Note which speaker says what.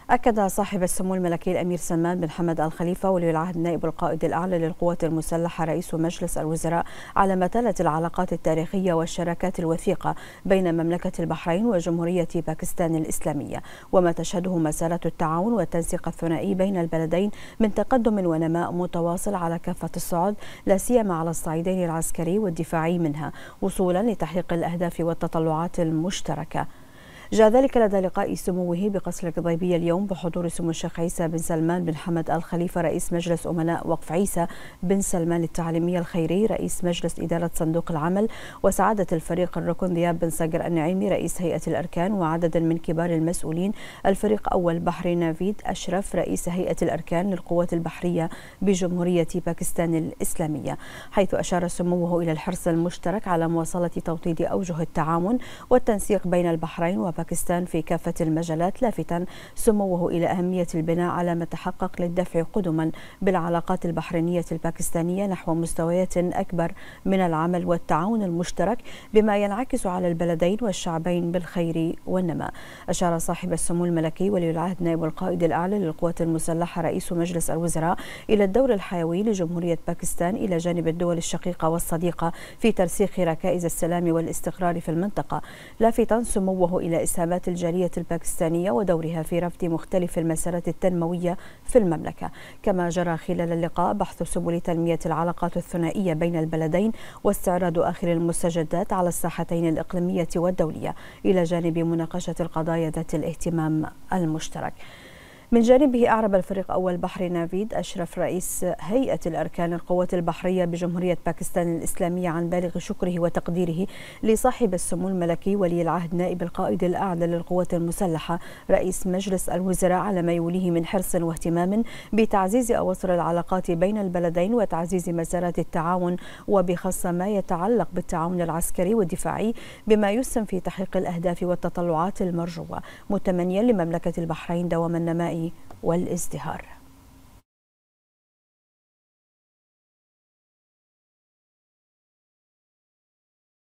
Speaker 1: أكد صاحب السمو الملكي الأمير سلمان بن حمد آل خليفة ولي العهد نائب القائد الأعلى للقوات المسلحة رئيس مجلس الوزراء على متانة العلاقات التاريخية والشراكات الوثيقة بين مملكة البحرين وجمهورية باكستان الإسلامية، وما تشهده مسارة التعاون والتنسيق الثنائي بين البلدين من تقدم ونماء متواصل على كافة الصعد، لا سيما على الصعيدين العسكري والدفاعي منها، وصولا لتحقيق الأهداف والتطلعات المشتركة. جاء ذلك لدى لقاء سموه بقصر القضيبية اليوم بحضور سمو الشيخ عيسى بن سلمان بن حمد آل خليفة رئيس مجلس أمناء وقف عيسى بن سلمان التعليمية الخيري رئيس مجلس إدارة صندوق العمل، وسعادة الفريق الركن ذياب بن صقر النعيمي رئيس هيئة الأركان، وعدد من كبار المسؤولين. الفريق أول بحري نافيد أشرف رئيس هيئة الأركان للقوات البحرية بجمهورية باكستان الإسلامية، حيث أشار سموه إلى الحرص المشترك على مواصلة توطيد أوجه التعاون والتنسيق بين البحرين وباكستان في كافة المجالات، لافتا سموه إلى أهمية البناء على ما تحقق للدفع قدما بالعلاقات البحرينية الباكستانية نحو مستويات أكبر من العمل والتعاون المشترك، بما ينعكس على البلدين والشعبين بالخير والنماء. أشار صاحب السمو الملكي ولي العهد نائب القائد الأعلى للقوات المسلحة رئيس مجلس الوزراء إلى الدور الحيوي لجمهورية باكستان إلى جانب الدول الشقيقة والصديقة في ترسيخ ركائز السلام والاستقرار في المنطقة، لافتا سموه إلى إسهامات الجالية الباكستانية ودورها في رفض مختلف المسارات التنموية في المملكة. كما جرى خلال اللقاء بحث سبل تنمية العلاقات الثنائية بين البلدين واستعراض آخر المستجدات على الساحتين الإقليمية والدولية، إلى جانب مناقشة القضايا ذات الاهتمام المشترك. من جانبه أعرب الفريق أول بحري نافيد أشرف رئيس هيئة الأركان القوات البحرية بجمهورية باكستان الإسلامية عن بالغ شكره وتقديره لصاحب السمو الملكي ولي العهد نائب القائد الأعلى للقوات المسلحة رئيس مجلس الوزراء على ما يوليه من حرص واهتمام بتعزيز أواصر العلاقات بين البلدين وتعزيز مسارات التعاون، وبخاصة ما يتعلق بالتعاون العسكري والدفاعي، بما يسهم في تحقيق الأهداف والتطلعات المرجوة، متمنيا لمملكة البحرين دوام النماء والازدهار.